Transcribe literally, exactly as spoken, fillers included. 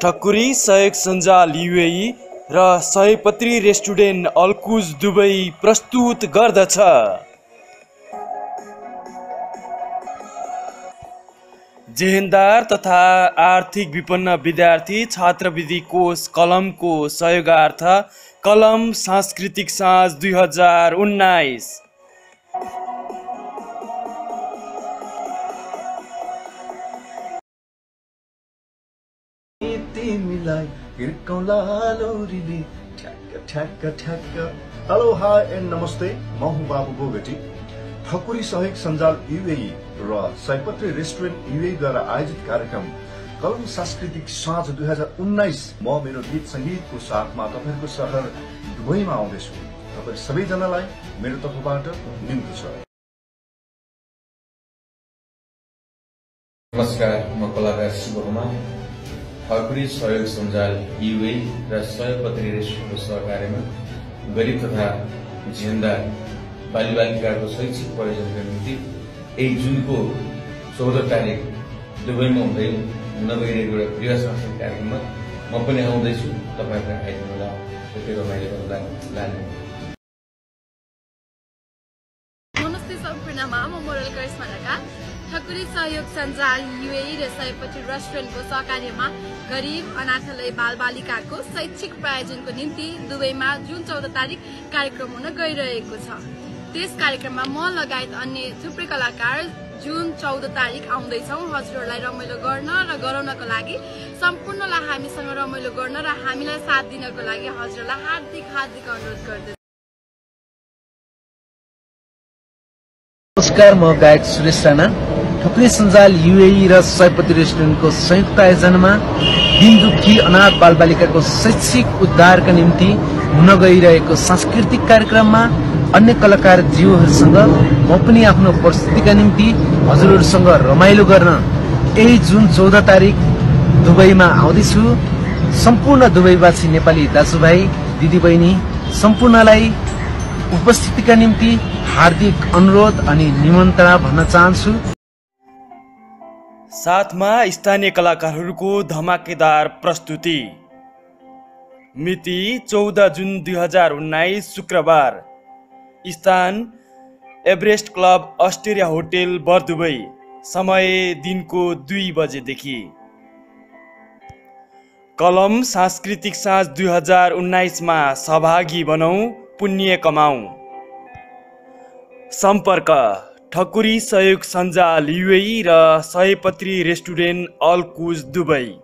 ठकुरी सहयोग सञ्जाल युएई र सयपत्री रेस्टुरेन्ट अल्कुज दुबई प्रस्तुत गर्दछ। जेहेन्दार तथा आर्थिक विपन्न विद्यार्थी छात्रवृत्ति कोष कलमको सहयोगार्थ कलम सांस्कृतिक साँझ दुई हजार उन्नाइस। हेलो हाई एन्ड नमस्ते, म हुँ बाबु बोगटी। ठकुरी सहयोग सञ्जाल युएई र सयपत्री रेस्टुरेन्ट युएई द्वारा आयोजित कार्यक्रम कलम सांस्कृतिक साँझ दुई हजार उन्नाइस म मेरो गीत संगीतको साथमा तपाईँहरूको सहर दुबईमा आउँदैछु। तपाईँ सबैजनालाई मेरो तर्फबाट निम्ति छ। नमस्कार, म कलाकार शिवकुमार। ठकुरी सहयोग सञ्जाल युएई र सयपत्री रेस्टुरेन्टको सहकार्यमा गरिब तथा जेहेन्दार बाली बालिकाको शैक्षिक प्रयोजनका निम्ति एक जुनको चौध तारिक दुबईमा हुँदै हुन गइरहेको एउटा प्रिय सांस्कृतिक कार्यक्रममा म पनि आउँदैछु। तपाईँहरूलाई आइदिनु होला, त्यति रमाइलो गर्दा लाने। नमस्ते सम्पूर्णमा, म मोरल करिश्मा। ठकुरी सहयोग सञ्जाल युएई र सयपत्री रेस्टुरेन्टको सहकार्यमा गरिब अनाथालय बालबालिकाको शैक्षिक प्रायोजनको निम्ति दुबईमा जुन चौध तारिक कार्यक्रम हुन गइरहेको छ। त्यस कार्यक्रममा म लगायत अन्य थुप्रै कलाकार जुन चौध तारिक आउँदैछौँ हजुरहरूलाई रमाइलो गर्न र गराउनको लागि, सम्पूर्णलाई हामीसँग रमाइलो गर्न र हामीलाई साथ दिनको लागि हजुरलाई हार्दिक हार्दिक अनुरोध गर्दछु। नमस्कार, म गायक सुरेश राणा। ठकुरी सञ्जाल युएई र सयपत्री रेस्टुरेन्टको संयुक्त आयोजनामा दिन दुखी अनाथ बालबालिकाको शैक्षिक उद्धारका निम्ति हुन गइरहेको सांस्कृतिक कार्यक्रममा अन्य कलाकार जीवहरूसँग म पनि आफ्नो प्रस्तुतिका निम्ति हजुरहरूसँग रमाइलो गर्न यही जुन चौध तारिक दुबईमा आउँदैछु। सम्पूर्ण दुबईवासी नेपाली दाजुभाइ दिदीबहिनी सम्पूर्णलाई उपस्थितिका निम्ति हार्दिक अनुरोध अनि निमन्त्रणा भन्न चाहन्छु। साथमा स्थानीय कलाकारहरूको धमाकेदार प्रस्तुति। मिति चौध जुन दुई हजार उन्नाइस शुक्रबार। स्थान Everest club Australia hotel Bur Dubai. समय दिनको दुई बजेदेखि। कलम सांस्कृतिक साँझ दुई हजार उन्नाइसमा सहभागी बनौँ, पुण्य कमाऊ। सम्पर्क ठकुरी सहयोग सञ्जाल युएई र सयपत्री रेस्टुरेन्ट अल्कुज दुबई।